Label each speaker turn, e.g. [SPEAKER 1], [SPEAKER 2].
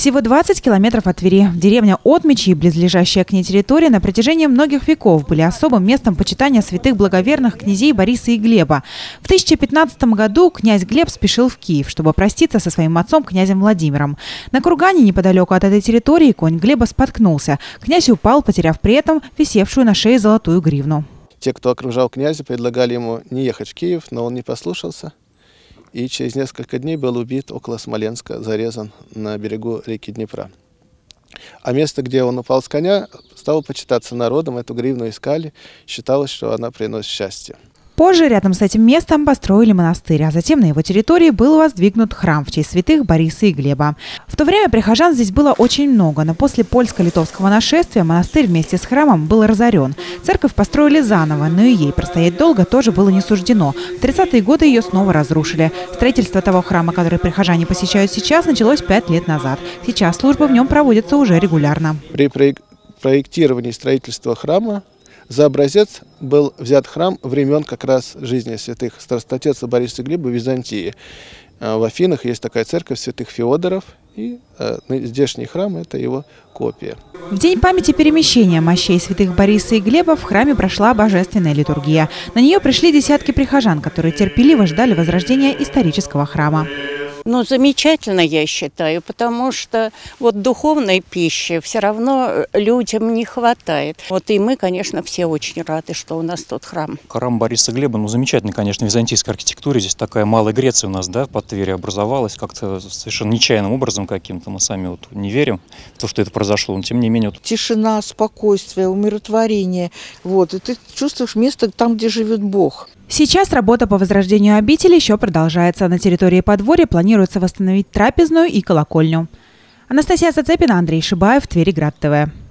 [SPEAKER 1] Всего 20 километров от Твери. Деревня Отмичи и близлежащая к ней территория на протяжении многих веков были особым местом почитания святых благоверных князей Бориса и Глеба. В 1015 году князь Глеб спешил в Киев, чтобы проститься со своим отцом, князем Владимиром. На кургане неподалеку от этой территории конь Глеба споткнулся. Князь упал, потеряв при этом висевшую на шее золотую гривну.
[SPEAKER 2] Те, кто окружал князя, предлагали ему не ехать в Киев, но он не послушался. И через несколько дней был убит около Смоленска, зарезан на берегу реки Днепра. А место, где он упал с коня, стало почитаться народом, эту гривну искали, считалось, что она приносит счастье.
[SPEAKER 1] Позже рядом с этим местом построили монастырь, а затем на его территории был воздвигнут храм в честь святых Бориса и Глеба. В то время прихожан здесь было очень много, но после польско-литовского нашествия монастырь вместе с храмом был разорен. Церковь построили заново, но и ей простоять долго тоже было не суждено. В 30-е годы ее снова разрушили. Строительство того храма, который прихожане посещают сейчас, началось 5 лет назад. Сейчас службы в нем проводятся уже регулярно.
[SPEAKER 2] При проектировании строительства храма за образец был взят храм времен как раз жизни святых страстоотца Бориса и Глеба в Византии. В Афинах есть такая церковь святых Феодоров, и здешний храм – это его копия.
[SPEAKER 1] В день памяти перемещения мощей святых Бориса и Глеба в храме прошла божественная литургия. На нее пришли десятки прихожан, которые терпеливо ждали возрождения исторического храма.
[SPEAKER 3] Ну, замечательно, я считаю, потому что вот духовной пищи все равно людям не хватает. Вот и мы, конечно, все очень рады, что у нас тут храм.
[SPEAKER 4] Храм Бориса и Глеба, ну, замечательный, конечно, византийская архитектура. Здесь такая Малая Греция у нас, да, под Твери образовалась, как-то совершенно нечаянным образом каким-то. Мы сами вот не верим в то, что это произошло, но тем не менее.
[SPEAKER 5] Тишина, спокойствие, умиротворение. Вот, и ты чувствуешь место там, где живет Бог.
[SPEAKER 1] Сейчас работа по возрождению обители еще продолжается. На территории подворья планируется восстановить трапезную и колокольню. Анастасия Зацепина, Андрей Шибаев, Твериград ТВ.